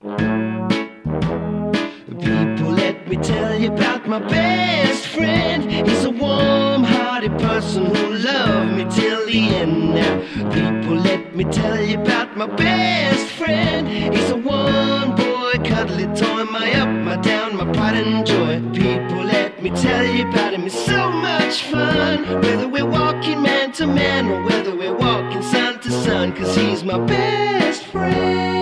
People, let me tell you about my best friend. He's a warm-hearted person who loved me till the end. Now, people, let me tell you about my best friend. He's a one-boy cuddly toy, my up, my down, my pride and joy. People, let me tell you about him. It's so much fun, whether we're walking man to man or whether we're walking sun to sun, 'cause he's my best friend.